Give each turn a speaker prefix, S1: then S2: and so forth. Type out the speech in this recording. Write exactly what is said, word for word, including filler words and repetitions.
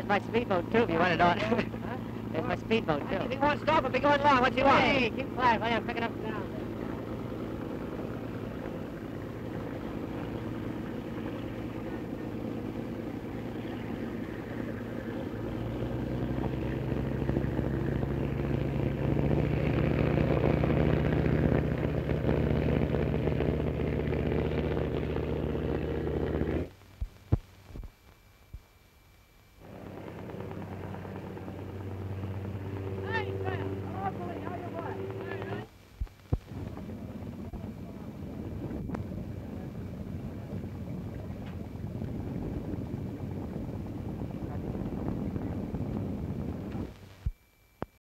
S1: There's my speedboat, too, if you want it on. Huh? There's my speedboat, too.
S2: If he wants to stop, he'll be going along. What's he want?
S1: Hey, keep quiet, will you? I'm picking up